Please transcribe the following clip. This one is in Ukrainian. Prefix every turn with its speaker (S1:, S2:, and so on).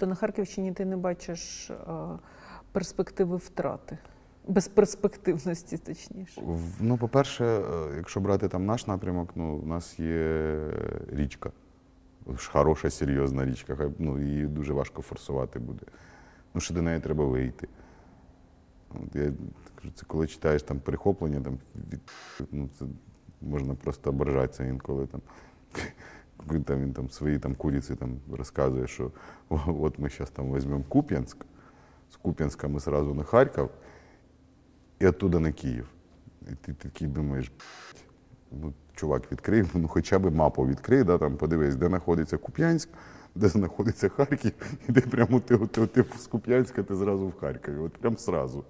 S1: Тобто на Харківщині ти не бачиш перспективи втрати? Безперспективності, точніше.
S2: Ну, по-перше, якщо брати там наш напрямок, ну, у нас є річка. Хороша, серйозна річка. Ну, її дуже важко форсувати буде. Ну, що до неї треба вийти. От я кажу, це коли читаєш там перехоплення, там, ну, це можна просто ображатися інколи. Він там свої там куриці там розказує, що от ми зараз там візьмемо Куп'янськ, з Куп'янська ми одразу на Харків, і оттуда на Київ. І ти такий думаєш, ну, чувак, відкрий, ну хоча б мапу відкрий, да, там, подивись, де знаходиться Куп'янськ, де знаходиться Харків, і де прямо ти з Куп'янська ти зразу в Харкові, от прям зразу.